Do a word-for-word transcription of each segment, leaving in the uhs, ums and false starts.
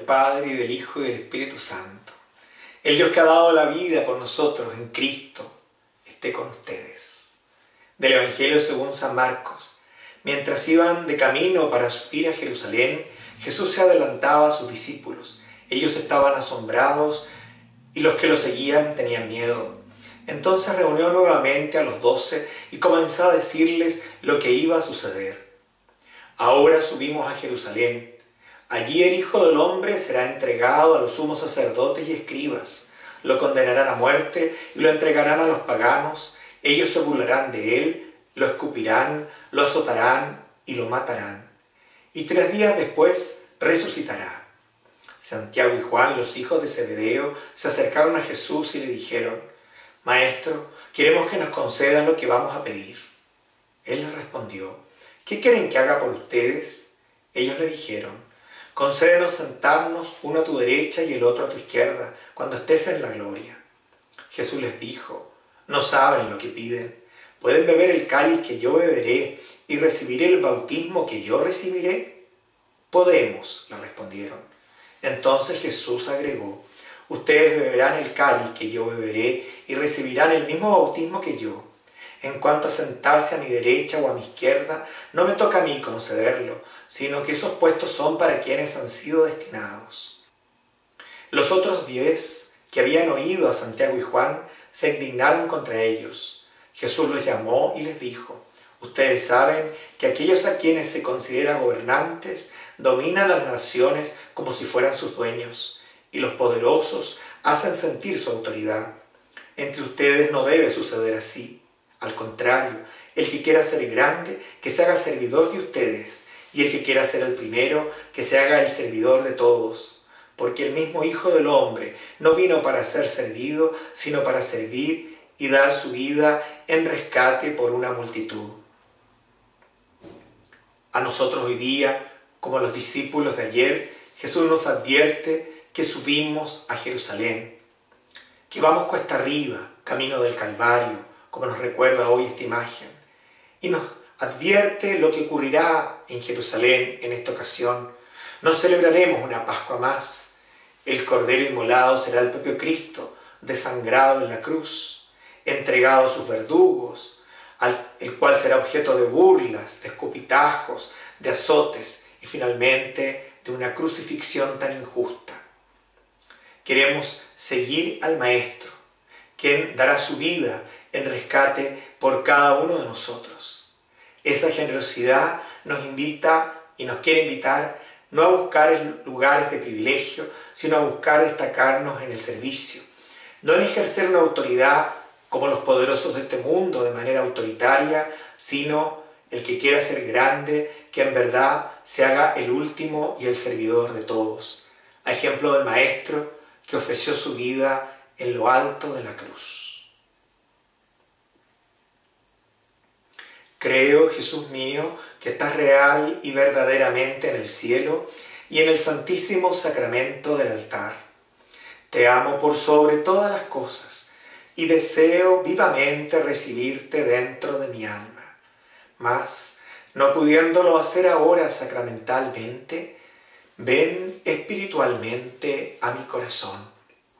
Padre, y del Hijo, y del Espíritu Santo. El Dios que ha dado la vida por nosotros en Cristo, esté con ustedes. Del Evangelio según San Marcos. Mientras iban de camino para subir a Jerusalén, Jesús se adelantaba a sus discípulos. Ellos estaban asombrados y los que lo seguían tenían miedo. Entonces reunió nuevamente a los doce y comenzó a decirles lo que iba a suceder. Ahora subimos a Jerusalén. Allí el Hijo del Hombre será entregado a los sumos sacerdotes y escribas. Lo condenarán a muerte y lo entregarán a los paganos. Ellos se burlarán de él, lo escupirán, lo azotarán y lo matarán. Y tres días después resucitará. Santiago y Juan, los hijos de Zebedeo, se acercaron a Jesús y le dijeron: Maestro, queremos que nos concedas lo que vamos a pedir. Él les respondió: ¿Qué quieren que haga por ustedes? Ellos le dijeron: Concédenos sentarnos uno a tu derecha y el otro a tu izquierda, cuando estés en la gloria. Jesús les dijo: No saben lo que piden. ¿Pueden beber el cáliz que yo beberé y recibir el bautismo que yo recibiré? Podemos, le respondieron. Entonces Jesús agregó: Ustedes beberán el cáliz que yo beberé y recibirán el mismo bautismo que yo. En cuanto a sentarse a mi derecha o a mi izquierda, no me toca a mí concederlo, sino que esos puestos son para quienes han sido destinados. Los otros diez que habían oído a Santiago y Juan se indignaron contra ellos. Jesús los llamó y les dijo: Ustedes saben que aquellos a quienes se consideran gobernantes dominan las naciones como si fueran sus dueños, y los poderosos hacen sentir su autoridad. Entre ustedes no debe suceder así. Al contrario, el que quiera ser grande, que se haga servidor de ustedes, y el que quiera ser el primero, que se haga el servidor de todos. Porque el mismo Hijo del Hombre no vino para ser servido, sino para servir y dar su vida en rescate por una multitud. A nosotros hoy día, como a los discípulos de ayer, Jesús nos advierte que subimos a Jerusalén, que vamos cuesta arriba, camino del Calvario, como nos recuerda hoy esta imagen, y nos advierte lo que ocurrirá en Jerusalén en esta ocasión. No celebraremos una Pascua más. El Cordero inmolado será el propio Cristo, desangrado en la cruz, entregado a sus verdugos, al, el cual será objeto de burlas, de escupitajos, de azotes y finalmente de una crucifixión tan injusta. Queremos seguir al Maestro, quien dará su vida en rescate por cada uno de nosotros. Esa generosidad nos invita y nos quiere invitar no a buscar lugares de privilegio, sino a buscar destacarnos en el servicio, no en ejercer una autoridad como los poderosos de este mundo de manera autoritaria, sino el que quiera ser grande, que en verdad se haga el último y el servidor de todos, a ejemplo del Maestro que ofreció su vida en lo alto de la cruz. Creo, Jesús mío, que estás real y verdaderamente en el cielo y en el santísimo sacramento del altar. Te amo por sobre todas las cosas y deseo vivamente recibirte dentro de mi alma. Mas, no pudiéndolo hacer ahora sacramentalmente, ven espiritualmente a mi corazón.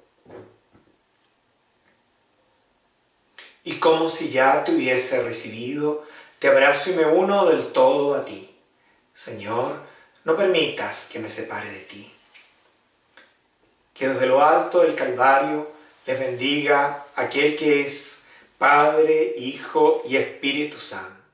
Y como si ya te hubiese recibido, te abrazo y me uno del todo a ti. Señor, no permitas que me separe de ti. Que desde lo alto del Calvario les bendiga aquel que es Padre, Hijo y Espíritu Santo.